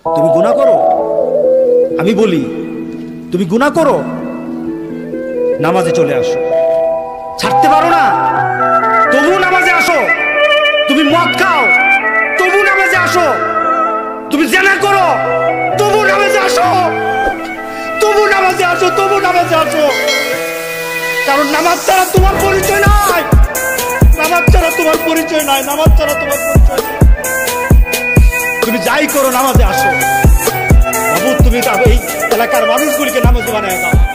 তুমি গুনাহ করো, আমি বলি তুমি গুনাহ করো, নামাজে চলে আসো। ছাড়তে পারো না, তবু নামাজে আসো। তুমি মদ খাও, তবু নামাজে আসো। তুমি জেনা করো, তবু নামাজে আসো। তবু নামাজে আসো, তবু নামাজে আসো। কারণ নামাজ ছাড়া তোমার পরিচয় নাই, নামাজ ছাড়া তোমার পরিচয় নাই, নামাজ ছাড়া তোমার পরিচয় নাই। তুমি যাই করো নামাজে আসো। বাবু তুমি এই এলাকার মানুষগুলিকে নামাজে বানায় দাও।